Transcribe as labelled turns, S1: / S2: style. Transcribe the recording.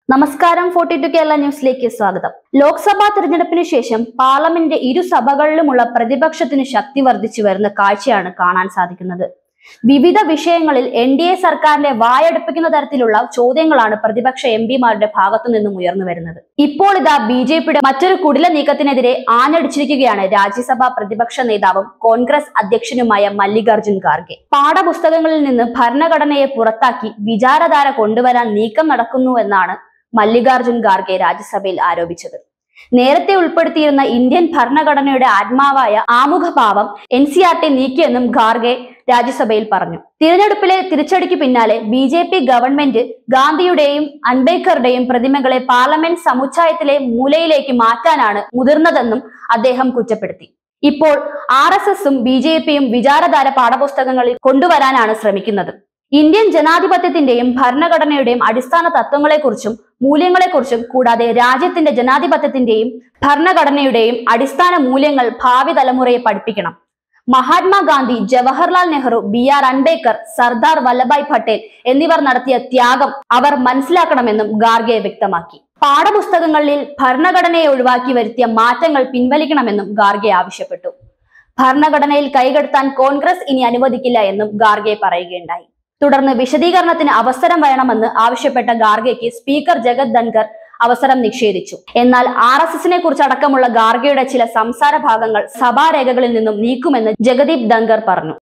S1: നമസ്കാരം 42 കേരള ന്യൂസിലേക്ക് സ്വാഗതം. ലോക്സഭാ തിരഞ്ഞെടുപ്പിന് ശേഷം പാർലമെന്റിന്റെ ഇരുസഭകളിലുമുള്ള പ്രതിപക്ഷത്തിന് ശക്തി വർദ്ധിച്ചു വരുന്ന കാഴ്ചയാണ് കാണാൻ സാധിക്കുന്നത്. വിവിധ വിഷയങ്ങളിൽ എൻഡിഎ സർക്കാരിനെ വായടപ്പിക്കുന്ന തരത്തിലുള്ള ചോദ്യങ്ങളാണ് പ്രതിപക്ഷ എംപിമാരുടെ ഭാഗത്തു നിന്നും ഉയർന്നു വരുന്നത്. ഇപ്പോൾ ഇതാ ബിജെപിയുടെ മറ്റൊരു കുടില നീക്കത്തിനെതിരെ ആഞ്ഞടിച്ചിരിക്കുകയാണ് രാജ്യസഭാ പ്രതിപക്ഷ നേതാവും കോൺഗ്രസ് അധ്യക്ഷനുമായ മല്ലികാർജുൻ ഖാർഗെ. പാഠപുസ്തകങ്ങളിൽ നിന്ന് ഭരണഘടനയെ പുറത്താക്കി വിചാരധാര കൊണ്ടുവരാൻ നീക്കം നടക്കുന്നുവെന്നാണ് മല്ലികാർജുൻ ഖാർഗെ രാജ്യസഭയിൽ ആരോപിച്ചത്. നേരത്തെ ഉൾപ്പെടുത്തിയിരുന്ന ഇന്ത്യൻ ഭരണഘടനയുടെ ആത്മാവായ ആമുഖഭാവം NCERT നീക്കിയെന്നും ഖാർഗെ രാജ്യസഭയിൽ പറഞ്ഞു. തിരഞ്ഞെടുപ്പിലെ തിരിച്ചടിക്ക് പിന്നാലെ BJP ഗവൺമെന്റ് ഗാന്ധിയുടെയും അംബേദ്കറുടെയും പ്രതിമകളെ പാർലമെന്റ് സമുച്ചയത്തിലെ മൂലയിലേക്ക് മാറ്റാനാണ് മുതിർന്നതെന്നും അദ്ദേഹം കുറ്റപ്പെടുത്തി. ഇപ്പോൾ RSSഉം BJPയും വിചാരധാര പാഠപുസ്തകങ്ങളിൽ കൊണ്ടുവരാനാണ് ശ്രമിക്കുന്നത്. ഇന്ത്യൻ ജനാധിപത്യത്തിന്റെയും ഭരണഘടനയുടെയും അടിസ്ഥാന തത്വങ്ങളെക്കുറിച്ചും മൂല്യങ്ങളെക്കുറിച്ചും കൂടാതെ രാജ്യത്തിന്റെ ജനാധിപത്യത്തിന്റെയും ഭരണഘടനയുടെയും അടിസ്ഥാന മൂല്യങ്ങൾ ഭാവി തലമുറയെ പഠിപ്പിക്കണം. മഹാത്മാഗാന്ധി, ജവഹർലാൽ നെഹ്റു, BR അംബേദ്കർ, സർദാർ വല്ലഭായ് പട്ടേൽ എന്നിവർ നടത്തിയ ത്യാഗം അവർ മനസ്സിലാക്കണമെന്നും ഖാർഗെ വ്യക്തമാക്കി. പാഠപുസ്തകങ്ങളിൽ ഭരണഘടനയെ ഒഴിവാക്കി വരുത്തിയ മാറ്റങ്ങൾ പിൻവലിക്കണമെന്നും ഖാർഗെ ആവശ്യപ്പെട്ടു. ഭരണഘടനയിൽ കൈകടത്താൻ കോൺഗ്രസ് ഇനി അനുവദിക്കില്ല എന്നും ഖാർഗെ പറയുകയുണ്ടായി. തുടർന്ന് വിശദീകരണത്തിന് അവസരം വേണമെന്ന് ആവശ്യപ്പെട്ട ഖാർഗെക്ക് സ്പീക്കർ ജഗത് ധൻഖർ അവസരം നിഷേധിച്ചു. എന്നാൽ RSSനെ കുറിച്ചടക്കമുള്ള ഖാർഗെയുടെ ചില സംസാര ഭാഗങ്ങൾ സഭാരേഖകളിൽ നിന്നും നീക്കുമെന്ന് ജഗദീപ് ധൻഖർ പറഞ്ഞു.